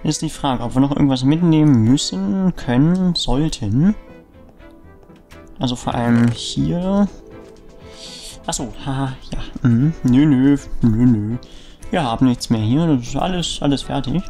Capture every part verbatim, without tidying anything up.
Ist die Frage, ob wir noch irgendwas mitnehmen müssen, können, sollten. Also vor allem hier. Achso, haha, ja. Mhm. Nö, nö, nö, nö. Wir haben nichts mehr hier. Das ist alles, alles fertig.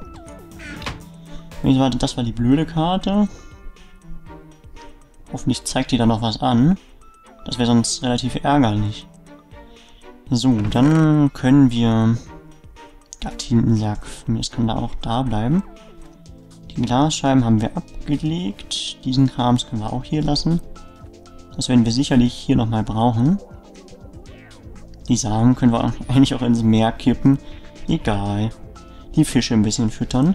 Das war die blöde Karte. Hoffentlich zeigt die da noch was an. Das wäre sonst relativ ärgerlich. So, dann können wir... Der Tintensack, von mir aus kann da auch da bleiben. Die Glasscheiben haben wir abgelegt. Diesen Krams können wir auch hier lassen. Das werden wir sicherlich hier nochmal brauchen. Die Samen können wir eigentlich auch ins Meer kippen. Egal. Die Fische ein bisschen füttern.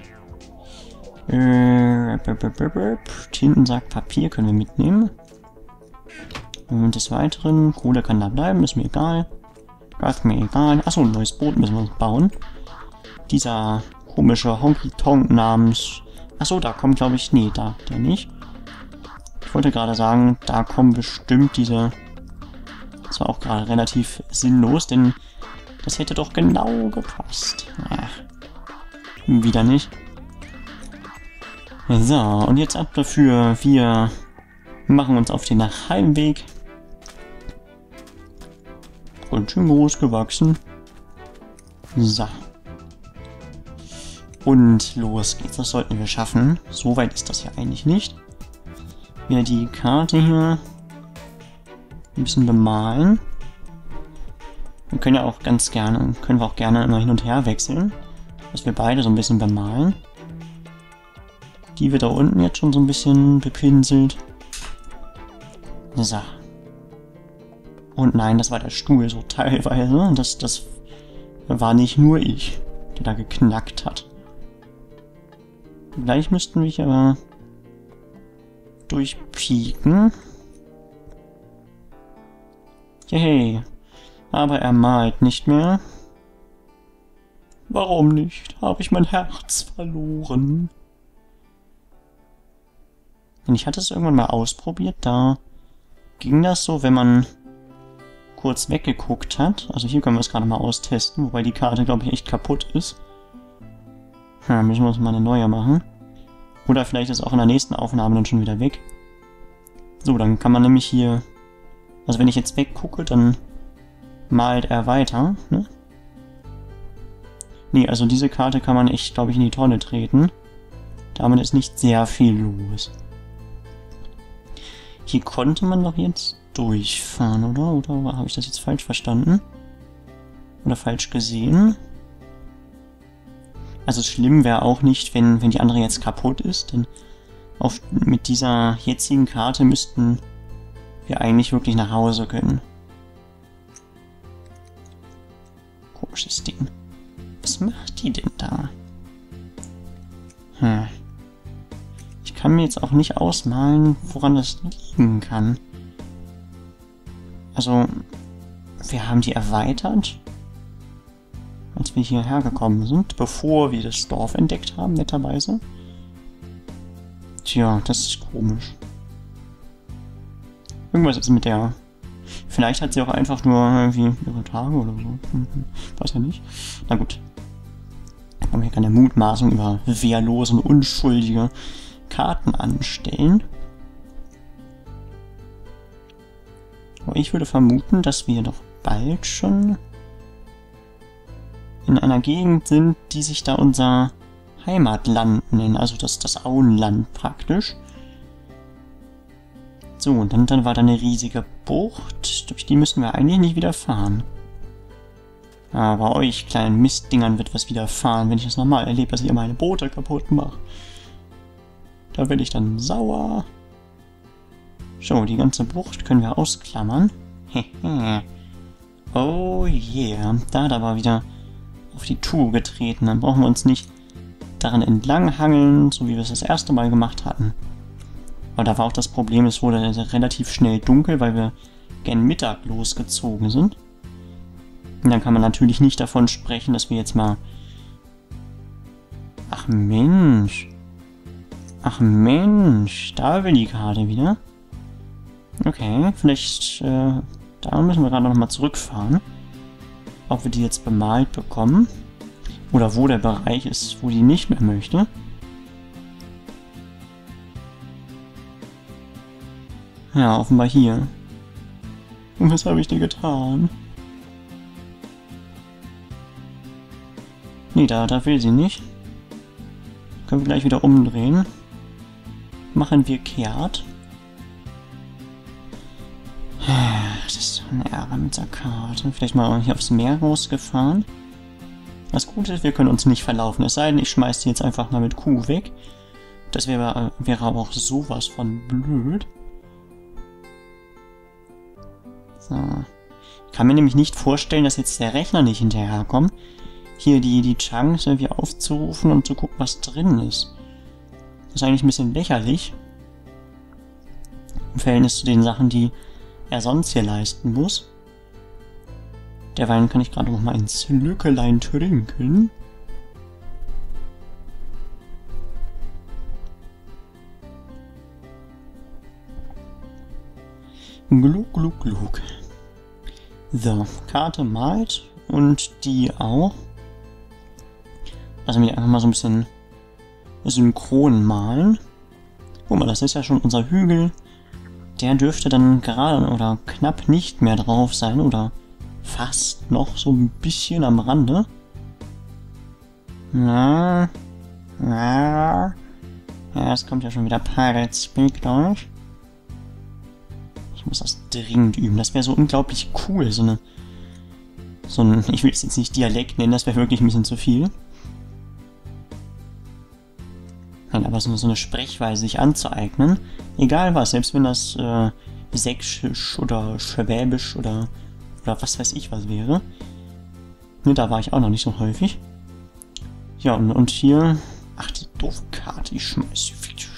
Äh, Tintensack, Papier können wir mitnehmen. Und des Weiteren, Kohle kann da bleiben, ist mir egal. Ist mir egal. Achso, ein neues Boot müssen wir uns bauen. Dieser komische Honky-Tonk namens... Achso, da kommt glaube ich... Nee, da, der nicht. Ich wollte gerade sagen, da kommen bestimmt diese... Das war auch gerade relativ sinnlos, denn das hätte doch genau gepasst. Ach, wieder nicht. So, und jetzt ab dafür. Wir machen uns auf den Heimweg. Und schön groß gewachsen. So. Und los geht's. Das sollten wir schaffen. So weit ist das ja eigentlich nicht. Wieder die Karte hier ein bisschen bemalen. Wir können ja auch ganz gerne, können wir auch gerne immer hin und her wechseln. Dass wir beide so ein bisschen bemalen. Die wird da unten jetzt schon so ein bisschen bepinselt. So. Und nein, das war der Stuhl so teilweise. Das, das war nicht nur ich, der da geknackt hat. Gleich müssten wir hier aber durchpieken. Yay. Aber er malt nicht mehr. Warum nicht? Habe ich mein Herz verloren? Und ich hatte es irgendwann mal ausprobiert, da ging das so, wenn man kurz weggeguckt hat. Also hier können wir es gerade mal austesten, wobei die Karte, glaube ich, echt kaputt ist. Ja, müssen wir uns mal eine neue machen. Oder vielleicht ist auch in der nächsten Aufnahme dann schon wieder weg. So, dann kann man nämlich hier... Also wenn ich jetzt weggucke, dann malt er weiter, ne? Nee, also diese Karte kann man echt, glaube ich, in die Tonne treten. Damit ist nicht sehr viel los. Hier konnte man doch jetzt durchfahren, oder? Oder habe ich das jetzt falsch verstanden? Oder falsch gesehen? Also schlimm wäre auch nicht, wenn, wenn die andere jetzt kaputt ist, denn auf, mit dieser jetzigen Karte müssten wir eigentlich wirklich nach Hause können. Komisches Ding. Was macht die denn da? Hm. Ich kann mir jetzt auch nicht ausmalen, woran das liegen kann. Also, wir haben die erweitert, als wir hierher gekommen sind, bevor wir das Dorf entdeckt haben, netterweise. Tja, das ist komisch. Irgendwas ist mit der... Vielleicht hat sie auch einfach nur irgendwie ihre Tage oder so. Weiß ja nicht. Na gut. Da kann man hier keine Mutmaßung über wehrlose und unschuldige Karten anstellen. Aber ich würde vermuten, dass wir doch bald schon in einer Gegend sind, die sich da unser Heimatland nennt. Also das, das Auenland praktisch. So, und dann, dann war da eine riesige Bucht. Durch die müssen wir eigentlich nicht wieder fahren. Aber euch kleinen Mistdingern wird was widerfahren, wenn ich das nochmal erlebe, dass ihr meine Boote kaputt macht. Da werde ich dann sauer. So, die ganze Bucht können wir ausklammern. Hehe. Oh yeah. Da hat er aber wieder auf die Tour getreten. Dann brauchen wir uns nicht daran entlang hangeln, so wie wir es das erste Mal gemacht hatten. Aber da war auch das Problem, es wurde relativ schnell dunkel, weil wir gern Mittag losgezogen sind. Und dann kann man natürlich nicht davon sprechen, dass wir jetzt mal... Ach Mensch. Ach Mensch. Da will die Karte wieder. Okay, vielleicht... Äh, da müssen wir gerade noch mal zurückfahren. Ob wir die jetzt bemalt bekommen. Oder wo der Bereich ist, wo die nicht mehr möchte. Ja, offenbar hier. Und was habe ich dir getan? Nee, da, da will sie nicht. Können wir gleich wieder umdrehen. Machen wir kehrt. Das ist so ein Ärger mit der Karte. Vielleicht mal hier aufs Meer rausgefahren. Das Gute ist, wir können uns nicht verlaufen. Es sei denn, ich schmeiße die jetzt einfach mal mit Q weg. Das wäre, wäre aber auch sowas von blöd. So. Ich kann mir nämlich nicht vorstellen, dass jetzt der Rechner nicht hinterherkommt, hier die, die Chance irgendwie aufzurufen und zu gucken, was drin ist. Das ist eigentlich ein bisschen lächerlich. Im Verhältnis zu den Sachen, die er sonst hier leisten muss. Derweil kann ich gerade noch mal ein Slückelein trinken. Gluck, gluck, gluck. So, Karte malt und die auch. Also wir einfach mal so ein bisschen synchron malen. Guck mal, das ist ja schon unser Hügel. Der dürfte dann gerade oder knapp nicht mehr drauf sein oder fast noch so ein bisschen am Rande. Na, na. Ja, es kommt ja schon wieder Pirate Speak, glaube ich. Ich muss das dringend üben. Das wäre so unglaublich cool. So eine. So ein. Ich will es jetzt nicht Dialekt nennen, das wäre wirklich ein bisschen zu viel. Nein, aber so, so eine Sprechweise sich anzueignen. Egal was, selbst wenn das äh, Sächsisch oder Schwäbisch oder. Oder was weiß ich was wäre. Ne, da war ich auch noch nicht so häufig. Ja, und, und hier. Ach, die doofe Karte. Ich schmeiß sie.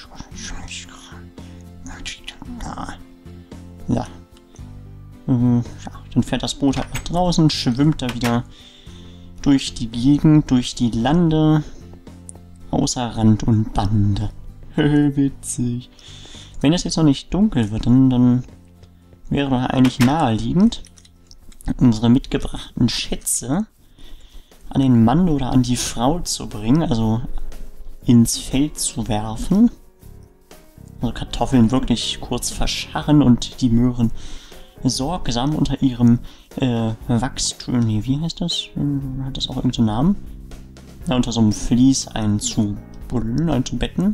Ja. Mhm, ja. Dann fährt das Boot halt nach draußen, schwimmt da wieder durch die Gegend, durch die Lande. Außer Rand und Bande. Witzig. Wenn es jetzt noch nicht dunkel wird, dann, dann wäre doch eigentlich naheliegend, unsere mitgebrachten Schätze an den Mann oder an die Frau zu bringen, also ins Feld zu werfen. Also Kartoffeln wirklich kurz verscharren und die Möhren sorgsam unter ihrem äh, Wachstum, nee, wie heißt das? Hat das auch irgendeinen Namen? Ja, unter so einem Vlies einzubuddeln, einzubetten.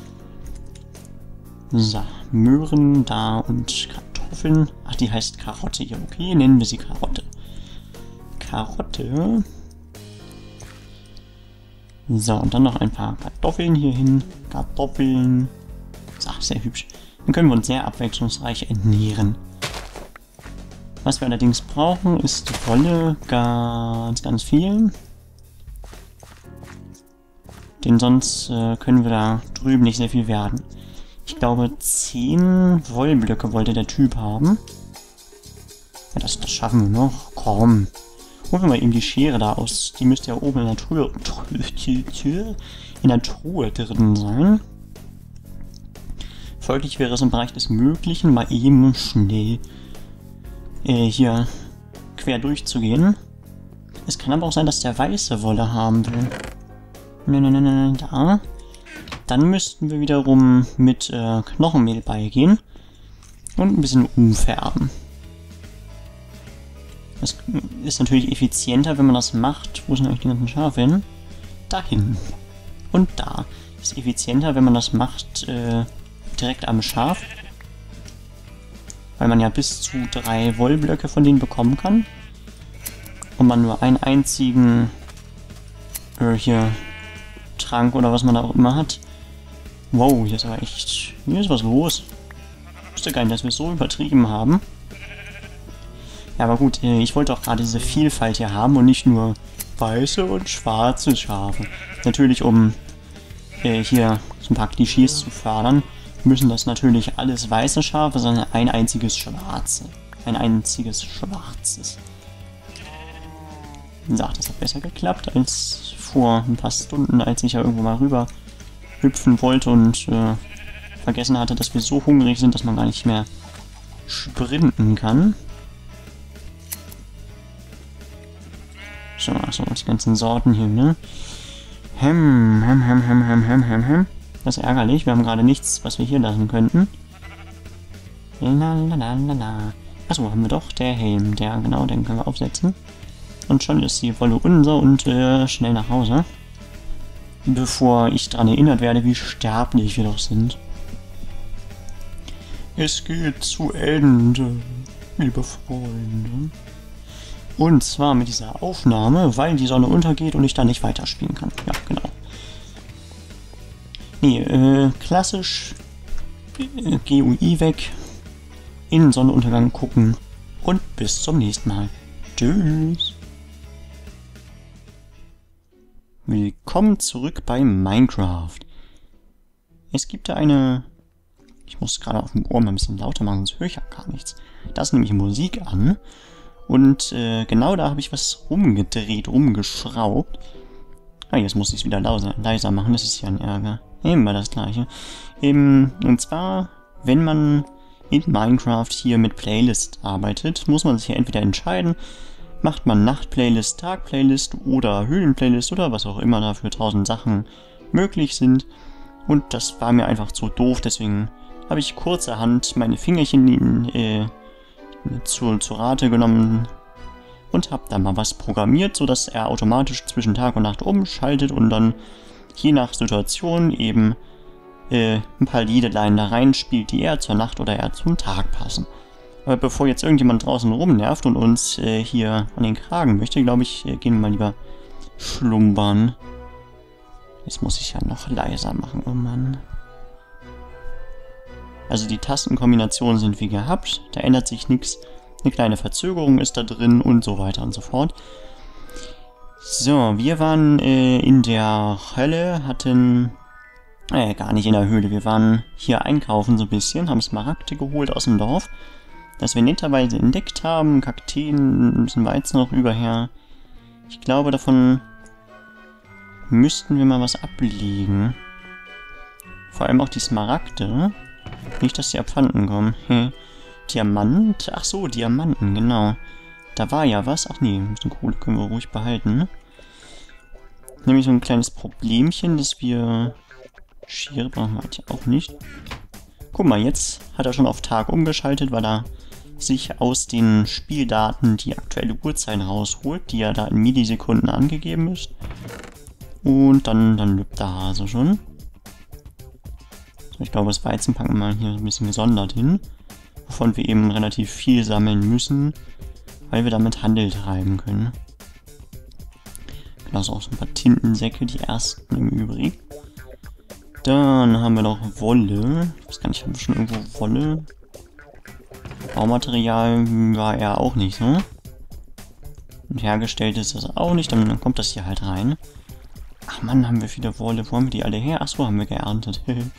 So, Möhren da und Kartoffeln. Ach, die heißt Karotte hier. Okay, nennen wir sie Karotte. Karotte. So, und dann noch ein paar Kartoffeln hier hin. Kartoffeln. Ach, sehr hübsch. Dann können wir uns sehr abwechslungsreich ernähren. Was wir allerdings brauchen, ist Wolle. Ganz, ganz viel. Denn sonst äh, können wir da drüben nicht sehr viel werden. Ich glaube, zehn Wollblöcke wollte der Typ haben. Ja, das, das schaffen wir noch. Komm. Holen wir mal eben die Schere da aus. Die müsste ja oben in der Truhe, in der Truhe drin sein. Folglich wäre es im Bereich des Möglichen, mal eben schnell äh, hier quer durchzugehen. Es kann aber auch sein, dass der weiße Wolle haben will. Nein, nein, nein, nein, da. Dann müssten wir wiederum mit äh, Knochenmehl beigehen und ein bisschen umfärben. Das ist natürlich effizienter, wenn man das macht. Wo sind eigentlich die ganzen Schafe hin? Dahin. Und da. Ist effizienter, wenn man das macht äh, direkt am Schaf. Weil man ja bis zu drei Wollblöcke von denen bekommen kann. Und man nur einen einzigen äh, hier Trank oder was man da auch immer hat. Wow, hier ist aber echt... Hier ist was los. Ich wusste gar nicht, dass wir es so übertrieben haben. Ja, aber gut, ich wollte auch gerade diese Vielfalt hier haben und nicht nur weiße und schwarze Schafe. Natürlich, um äh, hier so ein paar Klischees zu fördern, müssen das natürlich alles weiße Schafe, sondern ein einziges schwarze. Ein einziges schwarzes. So, das hat besser geklappt als vor ein paar Stunden, als ich ja irgendwo mal rüber hüpfen wollte und äh, vergessen hatte, dass wir so hungrig sind, dass man gar nicht mehr sprinten kann. So, achso, die ganzen Sorten hier, ne? Hem, hem, hem, hem, hem, hem, hem, hem. Das ist ärgerlich, wir haben gerade nichts, was wir hier lassen könnten. Lalalala. Achso, haben wir doch, der Helm, der, genau, den können wir aufsetzen. Und schon ist die Wolle unser und äh, schnell nach Hause. Bevor ich daran erinnert werde, wie sterblich wir doch sind. Es geht zu Ende, liebe Freunde. Und zwar mit dieser Aufnahme, weil die Sonne untergeht und ich dann nicht weiterspielen kann. Ja, genau. Nee, äh, klassisch äh, G U I weg, in den Sonnenuntergang gucken und bis zum nächsten Mal. Tschüss. Willkommen zurück bei Minecraft. Es gibt da eine... Ich muss gerade auf dem Ohr mal ein bisschen lauter machen, sonst höre ich ja gar nichts. Da ist nämlich Musik an. Und äh, genau da habe ich was rumgedreht, rumgeschraubt. Ah, jetzt muss ich es wieder lauser, leiser machen, das ist ja ein Ärger. Immer das gleiche. Ähm, und zwar, wenn man in Minecraft hier mit Playlist arbeitet, muss man sich hier entweder entscheiden, macht man Nacht-Playlist, Tag-Playlist oder Höhlen-Playlist oder was auch immer da für tausend Sachen möglich sind. Und das war mir einfach zu doof, deswegen habe ich kurzerhand meine Fingerchen in, äh, zu, zu Rate genommen und habe da mal was programmiert, sodass er automatisch zwischen Tag und Nacht umschaltet und dann je nach Situation eben äh, ein paar Liedeleien da reinspielt, die eher zur Nacht oder eher zum Tag passen. Aber bevor jetzt irgendjemand draußen rumnervt und uns äh, hier an den Kragen möchte, glaube ich, äh, gehen wir mal lieber schlumbern. Jetzt muss ich ja noch leiser machen, oh Mann. Also die Tastenkombinationen sind wie gehabt, da ändert sich nichts. Eine kleine Verzögerung ist da drin und so weiter und so fort. So, wir waren äh, in der Hölle, hatten... Äh, gar nicht in der Höhle, wir waren hier einkaufen so ein bisschen, haben Smaragde geholt aus dem Dorf, das wir netterweise entdeckt haben, Kakteen, ein bisschen Weizen noch überher. Ich glaube, davon müssten wir mal was ablegen. Vor allem auch die Smaragde. Nicht, dass die abhanden kommen. Hm. Diamant? Ach so, Diamanten, genau. Da war ja was. Ach nee, ein bisschen Kohle können wir ruhig behalten. Nämlich so ein kleines Problemchen, dass wir... Schere brauchen wir halt auch nicht. Guck mal, jetzt hat er schon auf Tag umgeschaltet, weil er sich aus den Spieldaten die aktuelle Uhrzeit rausholt, die ja da in Millisekunden angegeben ist. Und dann, dann lübt der Hase schon. So, ich glaube, das Weizen packen wir mal hier ein bisschen gesondert hin, wovon wir eben relativ viel sammeln müssen, weil wir damit Handel treiben können. Genau, so auch so ein paar Tintensäcke, die ersten im Übrigen. Dann haben wir noch Wolle. Ich weiß gar nicht, haben wir schon irgendwo Wolle? Baumaterial war er auch nicht, so. Und hergestellt ist das auch nicht, dann kommt das hier halt rein. Ach Mann, haben wir viele Wolle. Wo haben wir die alle her? Ach so, haben wir geerntet.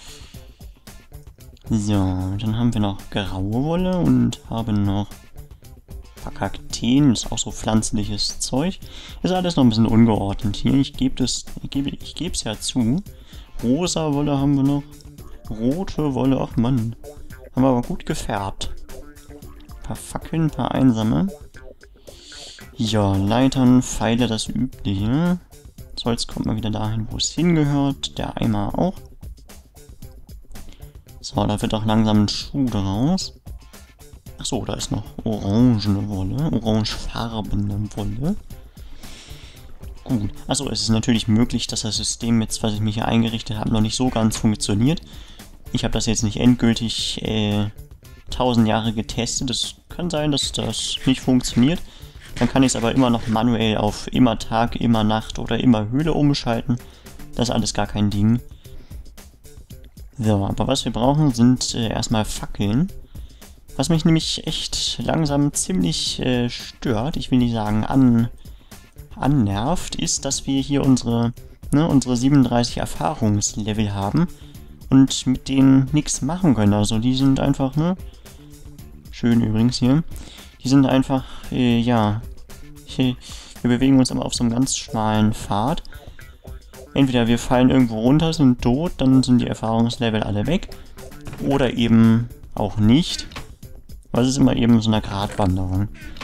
So, dann haben wir noch graue Wolle und haben noch ein paar Kakteen. Das ist auch so pflanzliches Zeug. Ist alles noch ein bisschen ungeordnet hier. Ich gebe es ich gebe, ich gebe es ja zu. Rosa Wolle haben wir noch. Rote Wolle, ach Mann. Haben wir aber gut gefärbt. Ein paar Fackeln, ein paar Einsame. Ja, Leitern, Pfeile, das Übliche. So, jetzt kommt mal wieder dahin, wo es hingehört. Der Eimer auch. So, da wird auch langsam ein Schuh draus. Achso, da ist noch orangene Wolle. Orangefarbene Wolle. Gut. Achso, es ist natürlich möglich, dass das System jetzt, was ich mir hier eingerichtet habe, noch nicht so ganz funktioniert. Ich habe das jetzt nicht endgültig äh, tausend Jahre getestet. Es kann sein, dass das nicht funktioniert. Dann kann ich es aber immer noch manuell auf immer Tag, immer Nacht oder immer Höhle umschalten. Das ist alles gar kein Ding. So, aber was wir brauchen, sind äh, erstmal Fackeln. Was mich nämlich echt langsam ziemlich äh, stört, ich will nicht sagen an... annervt, ist, dass wir hier unsere, ne, unsere siebenunddreißig Erfahrungslevel haben und mit denen nichts machen können. Also die sind einfach, ne, schön übrigens hier, die sind einfach, äh, ja, wir bewegen uns aber auf so einem ganz schmalen Pfad. Entweder wir fallen irgendwo runter, sind tot, dann sind die Erfahrungslevel alle weg, oder eben auch nicht, weil es ist immer eben so eine Gratwanderung.